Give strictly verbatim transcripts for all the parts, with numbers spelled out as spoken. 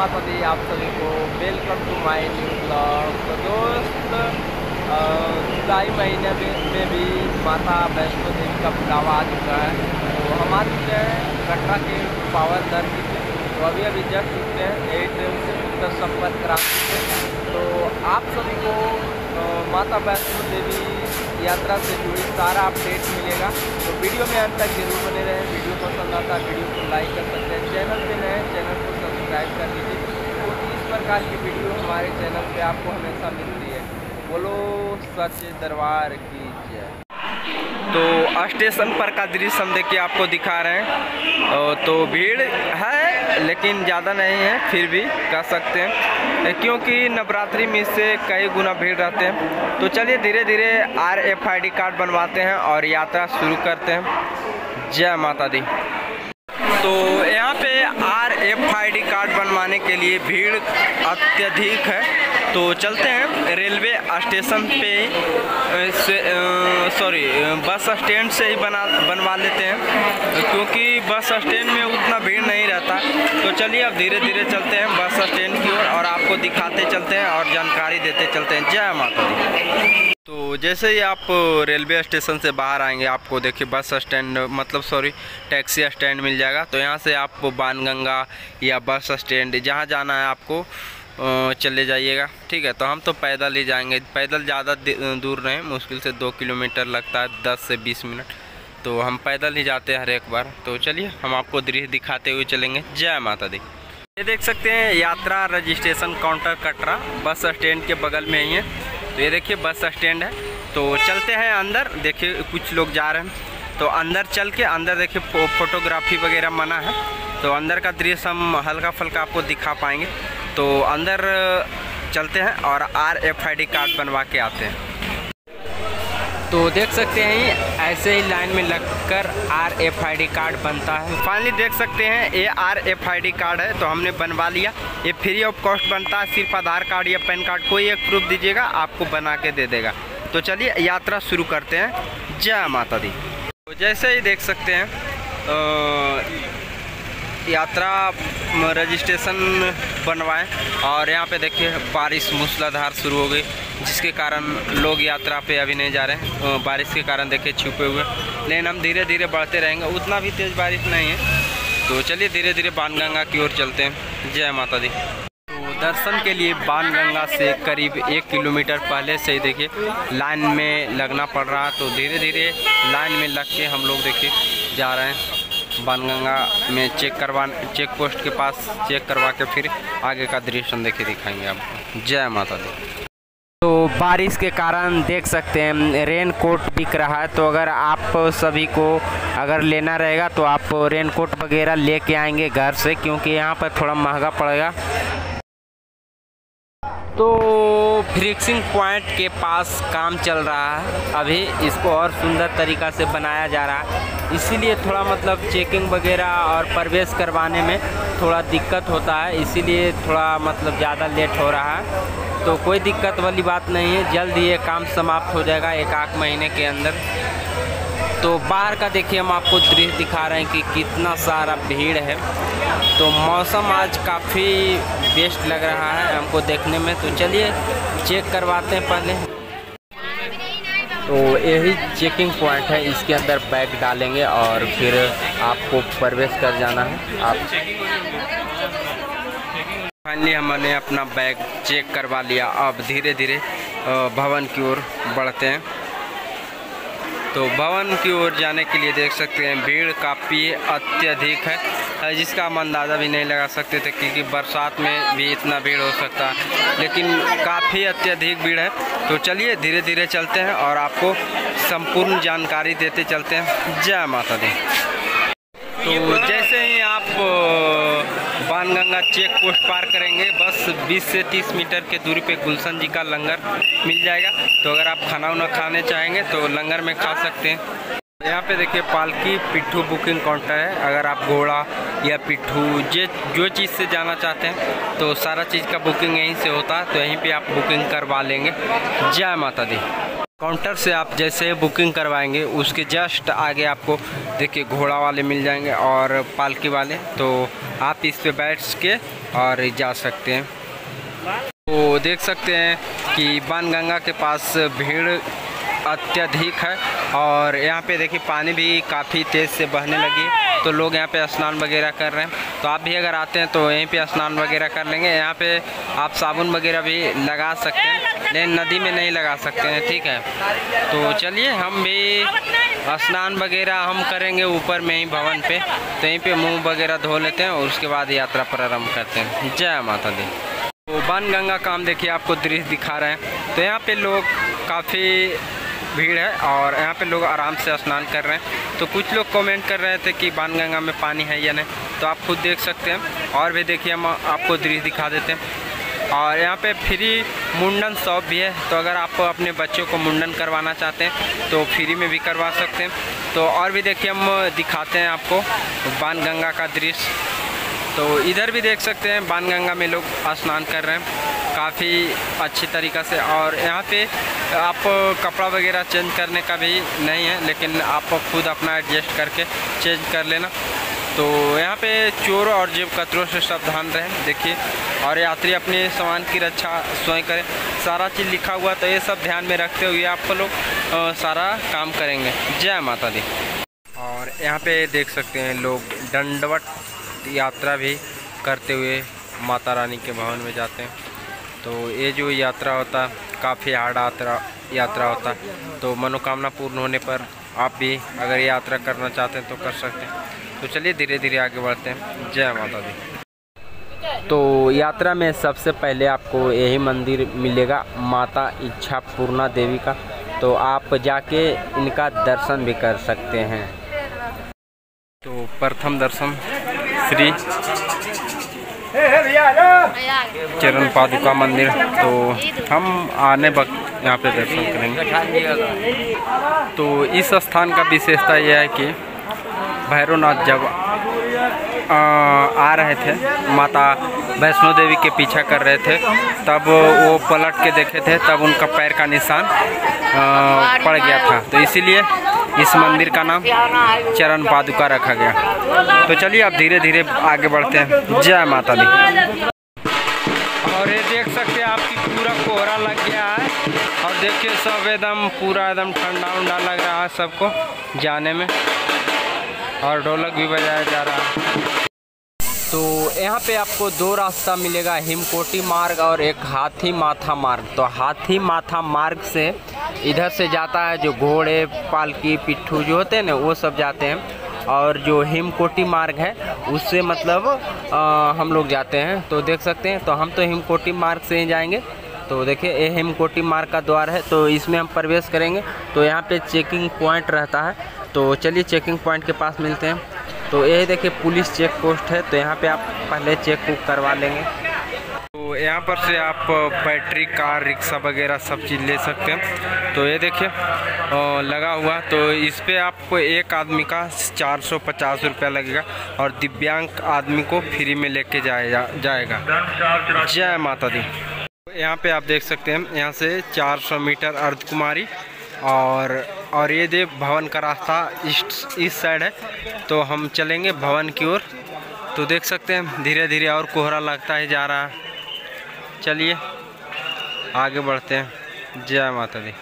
माता दी, आप सभी को welcome to my new blog. तो दोस्त, जुलाई महीने में भी माता वैष्णो देवी का बुलावा आ चुका है। तो हम आ चुके हैं कटरा के पावन धरती से। तो अभी अभी जस्ट चुके हैं एट से उत्तर संपर्क क्रांति से। तो आप सभी को माता वैष्णो देवी यात्रा से जुड़ी सारा अपडेट मिलेगा। तो वीडियो में अंत तक जरूर बने रहें। वीडियो पसंद आता है वीडियो को लाइक कर सकते हैं। चैनल पे नए चैनल को सब्सक्राइब कर लीजिए। तो इस प्रकार की वीडियो हमारे चैनल पे आपको हमेशा मिलती है। बोलो सच्चे दरबार की जय। तो स्टेशन पर का दृश्य हम देखिए आपको दिखा रहे हैं। तो भीड़ है लेकिन ज़्यादा नहीं है, फिर भी कह सकते हैं, क्योंकि नवरात्रि में इससे कई गुना भीड़ रहते हैं। तो चलिए धीरे धीरे R F I D card बनवाते हैं और यात्रा शुरू करते हैं। जय माता दी। तो यहाँ पे R F I D card बनवाने के लिए भीड़ अत्यधिक है। तो चलते हैं रेलवे स्टेशन पे से, सॉरी बस स्टैंड से ही बना बनवा लेते हैं, क्योंकि बस स्टैंड में उतना भीड़ नहीं रहता। तो चलिए अब धीरे धीरे चलते हैं बस स्टैंड की ओर और आपको दिखाते चलते हैं और जानकारी देते चलते हैं। जय माता दी। तो जैसे ही आप रेलवे स्टेशन से बाहर आएंगे आपको देखिए बस स्टैंड मतलब सॉरी टैक्सी स्टैंड मिल जाएगा। तो यहाँ से आप बाणगंगा या बस स्टैंड जहाँ जाना है आपको चले जाइएगा, ठीक है। तो हम तो पैदल ही जाएंगे, पैदल ज़्यादा दूर नहीं, मुश्किल से दो किलोमीटर लगता है, दस से बीस मिनट। तो हम पैदल ही जाते हैं हर एक बार। तो चलिए हम आपको दृश्य दिखाते हुए चलेंगे। जय माता दी। ये देख सकते हैं यात्रा registration counter Katra bus stand के बगल में ही है। तो ये देखिए बस स्टैंड है। तो चलते हैं अंदर, देखिए कुछ लोग जा रहे हैं। तो अंदर चल के अंदर देखिए फोटोग्राफी वगैरह मना है। तो अंदर का दृश्य हम हल्का फुल्का आपको दिखा पाएंगे। तो अंदर चलते हैं और R F I D card बनवा के आते हैं। तो देख सकते हैं ऐसे ही लाइन में लगकर R F I D card बनता है। फाइनली देख सकते हैं ये R F I D card है, तो हमने बनवा लिया। ये फ्री ऑफ कॉस्ट बनता है, सिर्फ आधार कार्ड या पैन कार्ड कोई एक प्रूफ दीजिएगा आपको बना के दे देगा। तो चलिए यात्रा शुरू करते हैं। जय माता दी। तो जैसे ही देख सकते हैं आ, यात्रा रजिस्ट्रेशन बनवाएं और यहाँ पे देखिए बारिश मूसलाधार शुरू हो गई, जिसके कारण लोग यात्रा पे अभी नहीं जा रहे हैं। बारिश के कारण देखिए छुपे हुए, लेकिन हम धीरे धीरे बढ़ते रहेंगे, उतना भी तेज़ बारिश नहीं है। तो चलिए धीरे धीरे बाणगंगा की ओर चलते हैं। जय माता दी। तो दर्शन के लिए बाणगंगा से करीब एक किलोमीटर पहले से ही देखिए लाइन में लगना पड़ रहा। तो धीरे धीरे लाइन में लग के हम लोग देखिए जा रहे हैं बाणगंगा में। चेक करवा चेक पोस्ट के पास चेक करवा के फिर आगे का दृश्य देखिए दिखाएंगे आपको। जय माता दी। तो बारिश के कारण देख सकते हैं रेन कोट बिक रहा है। तो अगर आप सभी को अगर लेना रहेगा तो आप रेन कोट वगैरह लेके आएंगे घर से, क्योंकि यहाँ पर थोड़ा महंगा पड़ेगा। तो फिक्सिंग पॉइंट के पास काम चल रहा है अभी, इसको और सुंदर तरीक़ा से बनाया जा रहा है, इसीलिए थोड़ा मतलब चेकिंग वगैरह और प्रवेश करवाने में थोड़ा दिक्कत होता है, इसीलिए थोड़ा मतलब ज़्यादा लेट हो रहा है। तो कोई दिक्कत वाली बात नहीं है, जल्द ही ये काम समाप्त हो जाएगा एक आध महीने के अंदर। तो बाहर का देखिए हम आपको दृश्य दिखा रहे हैं कि कितना सारा भीड़ है। तो मौसम आज काफ़ी बेस्ट लग रहा है हमको देखने में। तो चलिए चेक करवाते हैं पहले। तो यही चेकिंग पॉइंट है, इसके अंदर बैग डालेंगे और फिर आपको प्रवेश कर जाना है। आप फाइनली हमने अपना बैग चेक करवा लिया। अब धीरे धीरे भवन की ओर बढ़ते हैं। तो भवन की ओर जाने के लिए देख सकते हैं भीड़ काफ़ी अत्यधिक है, जिसका हम अंदाज़ा भी नहीं लगा सकते थे, क्योंकि बरसात में भी इतना भीड़ हो सकता है, लेकिन काफ़ी अत्यधिक भीड़ है। तो चलिए धीरे धीरे चलते हैं और आपको संपूर्ण जानकारी देते चलते हैं। जय माता दी। तो जैसे ही आप बाणगंगा चेक पोस्ट पार करेंगे बस बीस से तीस मीटर के दूरी पे गुलशन जी का लंगर मिल जाएगा। तो अगर आप खाना वाना खाने चाहेंगे तो लंगर में खा सकते हैं। यहाँ पे देखिए पालकी पिट्ठू बुकिंग काउंटर है। अगर आप घोड़ा या पिट्ठू जे जो चीज़ से जाना चाहते हैं तो सारा चीज़ का बुकिंग यहीं से होता है। तो यहीं पे आप बुकिंग करवा लेंगे। जय माता दी। काउंटर से आप जैसे बुकिंग करवाएंगे उसके जस्ट आगे आपको देखिए घोड़ा वाले मिल जाएंगे और पालकी वाले, तो आप इस पे बैठ के और जा सकते हैं। तो देख सकते हैं कि बाणगंगा के पास भीड़ अत्यधिक है और यहाँ पे देखिए पानी भी काफ़ी तेज़ से बहने लगी, तो लोग यहाँ पे स्नान वगैरह कर रहे हैं। तो आप भी अगर आते हैं तो यहीं पे स्नान वगैरह कर लेंगे। यहाँ पे आप साबुन वगैरह भी लगा सकते हैं, लेकिन नदी में नहीं लगा सकते हैं, ठीक है। तो चलिए हम भी स्नान वगैरह हम करेंगे ऊपर में ही भवन पे, तो यहीं पे मुँह वगैरह धो लेते हैं और उसके बाद यात्रा प्रारंभ करते हैं। जय माता दी। तो बाणगंगा का हम देखिए आपको दृश्य दिखा रहे हैं। तो यहाँ पे लोग काफ़ी भीड़ है और यहाँ पे लोग आराम से स्नान कर रहे हैं। तो कुछ लोग कमेंट कर रहे थे कि बाणगंगा में पानी है या नहीं, तो आप खुद देख सकते हैं। और भी देखिए हम आपको दृश्य दिखा देते हैं। और यहाँ पे फ्री मुंडन शॉप भी है, तो अगर आप अपने बच्चों को मुंडन करवाना चाहते हैं तो फ्री में भी करवा सकते हैं। तो और भी देखिए हम दिखाते हैं आपको बाणगंगा का दृश्य। तो इधर भी देख सकते हैं बाणगंगा में लोग स्नान कर रहे हैं काफ़ी अच्छी तरीक़ा से। और यहाँ पे आप कपड़ा वगैरह चेंज करने का भी नहीं है, लेकिन आप खुद अपना एडजस्ट करके चेंज कर लेना। तो यहाँ पे चोर और जेब कतरों से सावधान रहें, देखिए। और यात्री अपने सामान की रक्षा स्वयं करें, सारा चीज़ लिखा हुआ, तो ये सब ध्यान में रखते हुए आप लोग सारा काम करेंगे। जय माता दी। और यहाँ पे देख सकते हैं लोग दंडवत यात्रा भी करते हुए माता रानी के भवन में जाते हैं। तो ये जो यात्रा होता है काफ़ी हार्ड यात्रा यात्रा होता है, तो मनोकामना पूर्ण होने पर आप भी अगर यात्रा करना चाहते हैं तो कर सकते हैं। तो चलिए धीरे धीरे आगे बढ़ते हैं। जय माता दी। तो यात्रा में सबसे पहले आपको यही मंदिर मिलेगा माता इच्छापूर्णा देवी का, तो आप जाके इनका दर्शन भी कर सकते हैं। तो प्रथम दर्शन श्री चरण पादुका मंदिर, तो हम आने वक्त यहाँ पे दर्शन करेंगे। तो इस स्थान का विशेषता यह है कि भैरवनाथ जब आ, आ रहे थे, माता वैष्णो देवी के पीछा कर रहे थे, तब वो पलट के देखे थे, तब उनका पैर का निशान आ, पड़ गया था। तो इसीलिए इस मंदिर का नाम चरण पादुका रखा गया। तो चलिए अब धीरे धीरे आगे बढ़ते हैं। जय माता दी। और ये देख सकते हैं आपकी पूरा कोहरा लग गया है, और देखिए सब एकदम पूरा एकदम ठंडा उंडा लग रहा है सबको जाने में, और ढोलक भी बजाया जा रहा है। तो यहाँ पे आपको दो रास्ता मिलेगा, हिमकोटी मार्ग और एक हाथी माथा मार्ग। तो हाथी माथा मार्ग से इधर से जाता है जो घोड़े पालकी पिट्ठू जो होते हैं ना, वो सब जाते हैं। और जो हिमकोटी मार्ग है उससे मतलब आ, हम लोग जाते हैं। तो देख सकते हैं, तो हम तो हिमकोटी मार्ग से ही जाएंगे। तो देखिए ये हिमकोटी मार्ग का द्वार है, तो इसमें हम प्रवेश करेंगे। तो यहाँ पे चेकिंग पॉइंट रहता है, तो चलिए चेकिंग पॉइंट के पास मिलते हैं। तो ये देखिए पुलिस चेक पोस्ट है, तो यहाँ पे आप पहले चेक बुक करवा लेंगे। तो यहाँ पर से आप बैटरी कार रिक्शा वगैरह सब चीज़ ले सकते हैं। तो ये देखिए लगा हुआ, तो इस पे आपको एक आदमी का चार सौ पचास रुपया लगेगा, और दिव्यांग आदमी को फ्री में लेके जाएगा जाएगा जय माता दी। यहाँ पे आप देख सकते हैं, यहाँ से चार सौ मीटर अर्धकुमारी, और और ये देव भवन का रास्ता इस इस साइड है। तो हम चलेंगे भवन की ओर। तो देख सकते हैं धीरे धीरे और कोहरा लगता ही जा रहा है। चलिए आगे बढ़ते हैं। जय माता दी।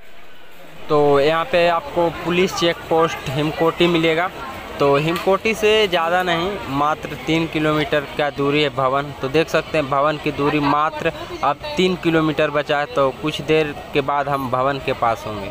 तो यहाँ पे आपको पुलिस चेक पोस्ट हिमकोटी मिलेगा। तो हिमकोटी से ज़्यादा नहीं, मात्र तीन किलोमीटर का दूरी है भवन। तो देख सकते हैं भवन की दूरी मात्र अब तीन किलोमीटर बचा है। तो कुछ देर के बाद हम भवन के पास होंगे।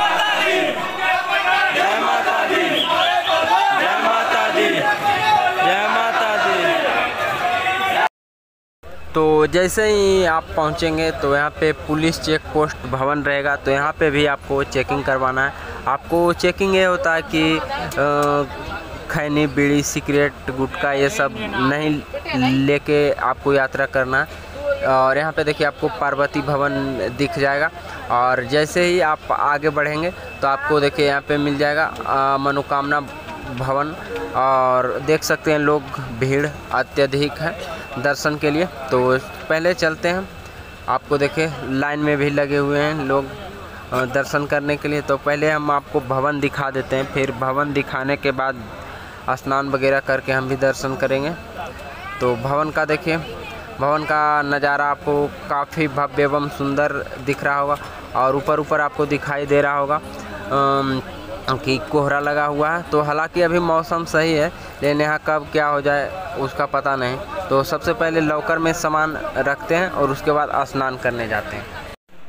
जय माता दी, जय माता दी, जय माता दी। तो जैसे ही आप पहुंचेंगे तो यहाँ पे पुलिस चेक पोस्ट भवन रहेगा। तो यहाँ पे भी आपको चेकिंग करवाना है। आपको चेकिंग ये होता है कि आ, खैनी बीड़ी सिगरेट गुटखा ये सब नहीं लेके आपको यात्रा करना है। और यहाँ पे देखिए आपको पार्वती भवन दिख जाएगा, और जैसे ही आप आगे बढ़ेंगे तो आपको देखिए यहाँ पे मिल जाएगा मनोकामना भवन। और देख सकते हैं लोग भीड़ अत्यधिक है दर्शन के लिए। तो पहले चलते हैं, आपको देखिए लाइन में भी लगे हुए हैं लोग, दर्शन करने के लिए। तो पहले हम आपको भवन दिखा देते हैं, फिर भवन दिखाने के बाद स्नान वगैरह करके हम भी दर्शन करेंगे। तो भवन का देखिए, भवन का नज़ारा आपको काफ़ी भव्य एवं सुंदर दिख रहा होगा और ऊपर ऊपर आपको दिखाई दे रहा होगा कि कोहरा लगा हुआ है। तो हालांकि अभी मौसम सही है, लेकिन यहाँ कब क्या हो जाए उसका पता नहीं। तो सबसे पहले लॉकर में सामान रखते हैं और उसके बाद स्नान करने जाते हैं।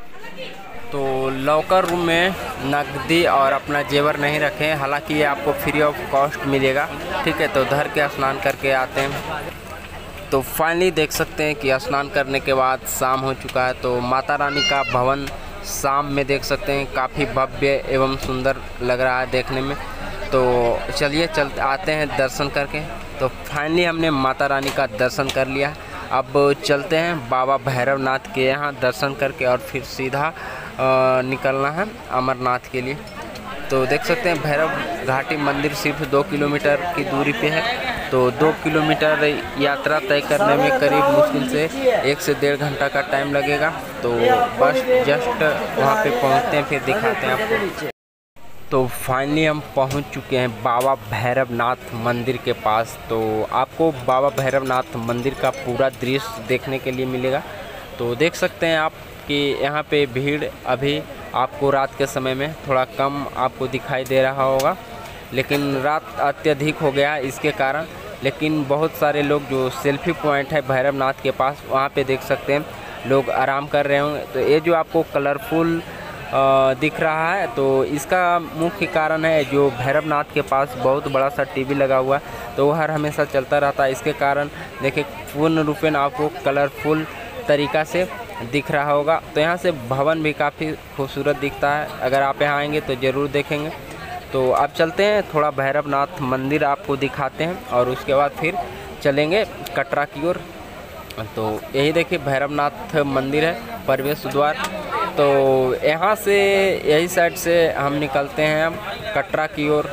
तो लॉकर रूम में नकदी और अपना जेवर नहीं रखें, हालांकि ये आपको फ्री ऑफ कॉस्ट मिलेगा, ठीक है। तो धर के स्नान करके आते हैं। तो फाइनली देख सकते हैं कि स्नान करने के बाद शाम हो चुका है। तो माता रानी का भवन शाम में देख सकते हैं काफ़ी भव्य एवं सुंदर लग रहा है देखने में। तो चलिए चल आते हैं दर्शन करके। तो फाइनली हमने माता रानी का दर्शन कर लिया। अब चलते हैं बाबा भैरवनाथ के यहाँ दर्शन करके और फिर सीधा आ, निकलना है अमरनाथ के लिए। तो देख सकते हैं भैरव घाटी मंदिर सिर्फ दो किलोमीटर की दूरी पे है। तो दो किलोमीटर यात्रा तय करने में करीब मुश्किल से एक से डेढ़ घंटा का टाइम लगेगा। तो बस जस्ट वहाँ पे पहुँचते हैं, फिर दिखाते हैं आपको। तो फाइनली हम पहुँच चुके हैं बाबा भैरवनाथ मंदिर के पास। तो आपको बाबा भैरवनाथ मंदिर का पूरा दृश्य देखने के लिए मिलेगा। तो देख सकते हैं आप कि यहाँ पे भीड़ अभी आपको रात के समय में थोड़ा कम आपको दिखाई दे रहा होगा, लेकिन रात अत्यधिक हो गया है इसके कारण। लेकिन बहुत सारे लोग जो सेल्फी पॉइंट है भैरवनाथ के पास, वहाँ पे देख सकते हैं लोग आराम कर रहे होंगे। तो ये जो आपको कलरफुल दिख रहा है, तो इसका मुख्य कारण है जो भैरवनाथ के पास बहुत बड़ा सा टीवी लगा हुआ है, तो वो हर हमेशा चलता रहता है। इसके कारण देखिए पूर्ण रूपेण आपको कलरफुल तरीक़ा से दिख रहा होगा। तो यहाँ से भवन भी काफ़ी खूबसूरत दिखता है, अगर आप यहाँ आएंगे तो ज़रूर देखेंगे। तो अब चलते हैं, थोड़ा भैरवनाथ मंदिर आपको दिखाते हैं और उसके बाद फिर चलेंगे कटरा की ओर। तो यही देखिए भैरवनाथ मंदिर है, प्रवेश द्वार। तो यहाँ से यही साइड से हम निकलते हैं हम कटरा की ओर।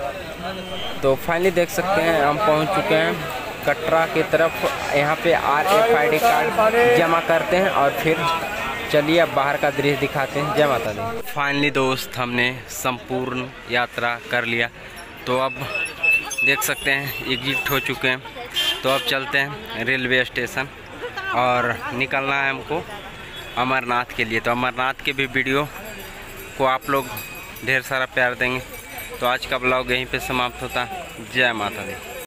तो फाइनली देख सकते हैं हम पहुँच चुके हैं कटरा की तरफ। यहाँ पे R F I D card जमा करते हैं और फिर चलिए अब बाहर का दृश्य दिखाते हैं। जय माता दी। फाइनली दोस्त हमने संपूर्ण यात्रा कर लिया। तो अब देख सकते हैं एग्जिट हो चुके हैं। तो अब चलते हैं रेलवे स्टेशन और निकलना है हमको अमरनाथ के लिए। तो अमरनाथ के भी वीडियो को आप लोग ढेर सारा प्यार देंगे। तो आज का ब्लॉग यहीं पे समाप्त होता है। जय माता दी।